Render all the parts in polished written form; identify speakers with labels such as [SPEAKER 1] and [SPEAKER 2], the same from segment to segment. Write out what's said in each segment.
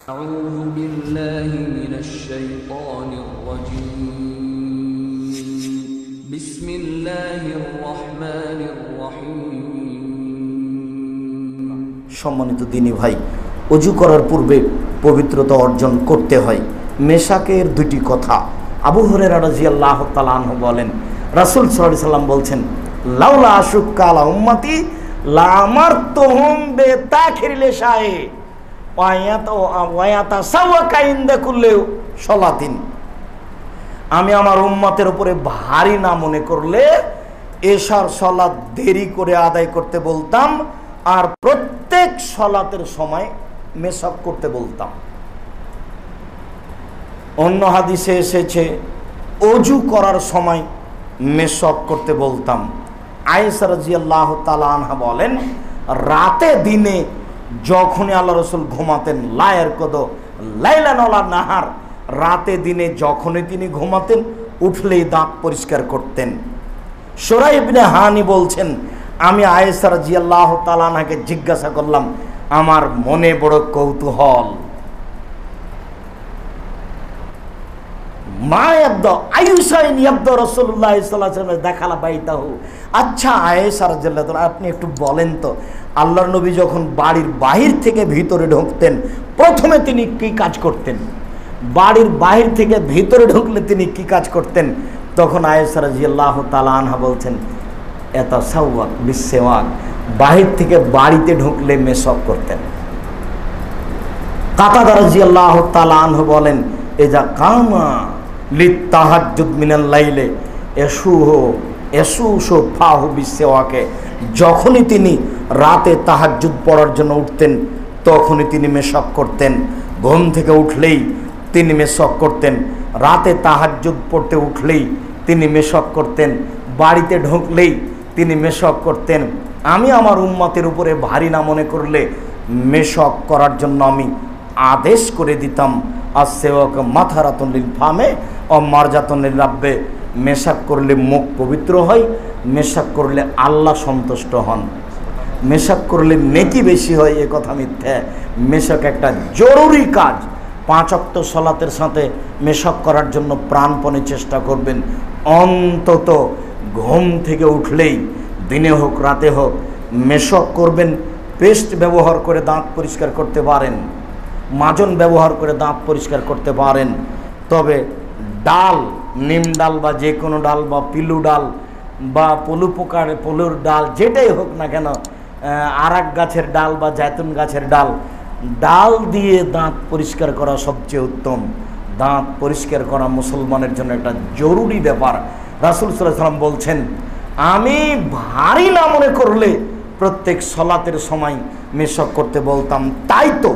[SPEAKER 1] أعوذ بالله من الشيطان الرجيم بسم الله الرحمن الرحيم
[SPEAKER 2] সম্মানিত দিনী ভাই, ওযু করার পূর্বে পবিত্রতা অর্জন করতে হয়। মেশাকের দুটি কথা। আবু হুরায়রা রাদিয়াল্লাহু তাআলা আনহু বলেন, রাসূল সাল্লাল্লাহু আলাইহি সাল্লাম বলছেন, লাউলা আশুক্কা আলা উম্মতি লা আমারতুহুম বিতাখিরিল ইশায়ে ওয়ায়াতা সাওয়াকা ইনদা কুল্লি সালাতিন। আমি আমার উম্মতের উপরে ভারী না মনে করলে এশার সালাত দেরি করে আদায় করতে বলতাম, আর প্রত্যেক সালাতের সময় মেশক করতে বলতাম। অন্য হাদিসে এসেছে ওযু করার সময় মেশক করতে বলতাম। আয়েশা রাদিয়াল্লাহু তাআলা আনহা বলেন, রাতে দিনে যখনই আল্লাহ রাসূল ঘুমাতেন, লায়ের কদ লাইলান ওয়ালা নাহার, রাতে দিনে যখনই তিনি ঘুমাতেন উঠলেই দাঁত পরিষ্কার করতেন। সুরাই ইবনে হানি বলছেন, আমি আয়েশা রাদিয়াল্লাহু তাআলা আনহাকে জিজ্ঞাসা করলাম, আমার মনে বড় কৌতূহল, মা ইয়াবদা আয়ুসাইন ইয়াবদা রাসূলুল্লাহ সাল্লাল্লাহু আলাইহি ওয়াসাল্লাম দেখালা বাইতাহু। আচ্ছা আয়েশা রাদিয়াল্লাহু তাআলা, আপনি একটু বলেন তো, আল্লাহর নবী যখন বাড়ির বাহির থেকে ভিতরে ঢুকতেন প্রথমে তিনি কি কাজ করতেন? বাড়ির বাহির থেকে ভিতরে ঢুকলে তিনি কি কাজ করতেন? তখন আয়েশা রাদিয়াল্লাহু তাআলা আনহা বলছেন, ইয়াতাসাওয়াক বিসওয়াক, বাহির থেকে বাড়িতে ঢুকলে মেশক করতেন। কাতাদা রাদিয়াল্লাহু তাআলা আনহু বলেন, এজা কামা লিতাহাজ্জুদ মিনাল লাইলে ইয়াসুহু ফাহু বিসওয়াকে, যখনই তিনি রাতে তাহাজ্জুদ পড়ার জন্য উঠতেন তখনই তিনি মেশক করতেন। ঘুম থেকে উঠলেই তিনি মেশক করতেন, রাতে তাহাজ্জুদ পড়তে উঠলেই তিনি মেশক করতেন, বাড়িতে ঢুকলেই তিনি মেশক করতেন। আমি আমার উম্মতের উপরে ভারী না মনে করলে মেশক করার জন্য আমি আদেশ করে দিতাম। আসওয়াক মাথারাতুন লিল ফামে ও মারজাতুন লিল রাব্বে, মেশক করলে মুখ পবিত্র হয়, মেশক করলে আল্লাহ সন্তুষ্ট হন, মেশক করলে নেকি বেশি হয়, এ কথা মিথ্যা। মেশক একটা জরুরি কাজ। 5 ওয়াক্ত সালাতের সাথে মেশক করার জন্য প্রাণপণে চেষ্টা করবেন। অন্তত ঘুম থেকে উঠলেই, দিনে হোক রাতে হোক, মেশক করবেন। পেস্ট ব্যবহার করে দাঁত পরিষ্কার করতে পারেন, মাজন ব্যবহার করে দাঁত পরিষ্কার করতে পারেন। তবে ডাল, নিম ডাল বা যে কোনো ডাল বা পিলু ডাল বা পলুর ডাল, যেটাই হোক না কেন, আরাক গাছের ডাল বা জায়তুন গাছের ডাল দিয়ে দাঁত পরিষ্কার করা সবচেয়ে উত্তম। দাঁত পরিষ্কার করা মুসলমানের জন্য একটা জরুরি ব্যাপার। রাসূল সাল্লাল্লাহু আলাইহি ওয়াসাল্লাম বলছেন, আমি ভারী না মনে করলে প্রত্যেক সালাতের সময় মেশক করতে বলতাম। তাই তো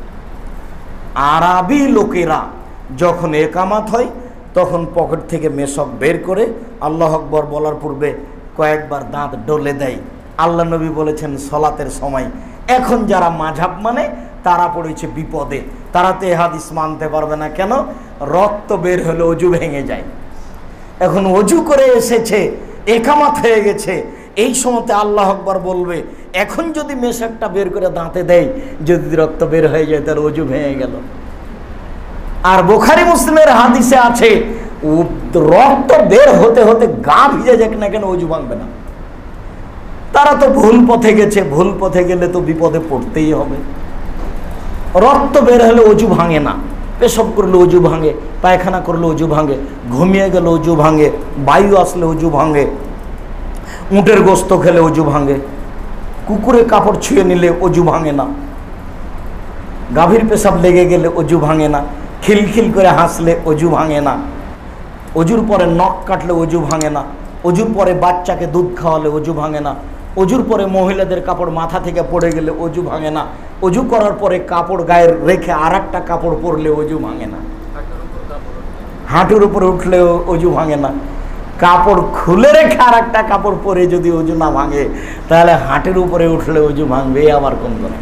[SPEAKER 2] আরবি লোকেরা যখন একামাত হয় তখন পকেট থেকে মেশক বের করে আল্লাহু আকবার বলার পূর্বে কয়েকবার দাঁত ডলে দেয়। আল্লাহ নবী বলেছেন সালাতের সময়। এখন যারা মাযহাব মানে তারা পড়েছে বিপদে, তারা তো এ হাদিস মানতে পারবে না। কেন? রক্ত বের হলে ওযু ভেঙে যায়। এখন ওযু করে এসেছে, একামাত হয়ে গেছে, এই সময়তে আল্লাহু আকবার বলবে, এখন যদি মেশকটা বের করে দাঁতে দেয়, যদি রক্ত বের হয়ে যায় তাহলে ওযু ভেঙে গেল। আর বুখারী মুসলিমের হাদিসে আছে, রক্ত বের হতে হতে গা ভিজে যাক না কেন ওযু ভাঙবে না। তারা তো ভুল পথে গেছে, ভুল পথে গেলে তো বিপদে পড়তেই হবে। রক্ত বের হলে ওযু ভাঙে না, পেশাব করলে ওযু ভাঙে, পায়খানা করলে ওযু ভাঙে, ঘুমিয়ে গেলে ওযু ভাঙে, বায়ু আসলে ওযু ভাঙে, উটের গোস্ত খেলে ওযু ভাঙে, কুকুরে কাপড় ছুঁয়ে নিলে ওযু ভাঙে না, গাভীর পেশাব লেগে গেলে ওযু ভাঙে না, খিলখিল করে হাসলে ওযু ভাঙে না, ওযুর পরে নখ কাটলে ওযু ভাঙে না, ওযুর পরে বাচ্চাকে দুধ খাওয়ালে ওযু ভাঙে না, ওযুর পরে মহিলাদের কাপড় মাথা থেকে পড়ে গেলে ওযু ভাঙে না, ওযু করার পরে কাপড় গায়ে রেখে আরেকটা কাপড় পরলে ওযু ভাঙে না, হাঁটুর উপরে উঠলেও ওযু ভাঙে না, কাপড় খুলে রেখে আরেকটা কাপড় পরে যদি ওযু না ভাঙে তাহলে হাঁটুর উপরে উঠলে ওযু ভাঙবে, আবার কোন কথা।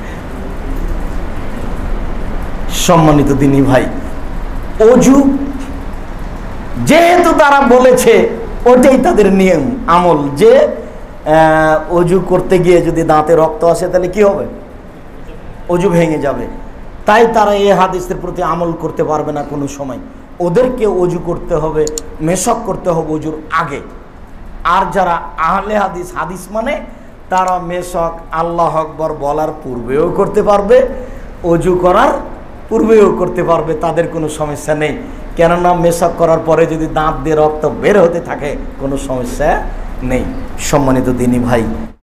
[SPEAKER 2] সম্মানিত দিনী ভাই, ওযু যেহেতু তারা বলেছে ওটাই তাদের নিয়ম আমল, যে ওযু করতে গিয়ে যদি দাঁতে রক্ত আসে তাহলে কি হবে? ওযু ভেঙে যাবে। তাই তারা এই হাদিসের প্রতি আমল করতে পারবে না কোনো সময়। ওদেরকে অজু করতে হবে, মেশক করতে হবে অজুর আগে। আর যারা আহলে হাদিস, হাদিস মানে তারা মেশক আল্লাহ আকবার বলার পূর্বেও করতে পারবে, অজু করার পূর্বেও করতে পারবে, তাদের কোনো সমস্যা নেই। কেননা মেশক করার পরে যদি দাঁত দিয়ে রক্ত বের হতে থাকে কোনো সমস্যা নেই। সম্মানিত দিনী ভাই,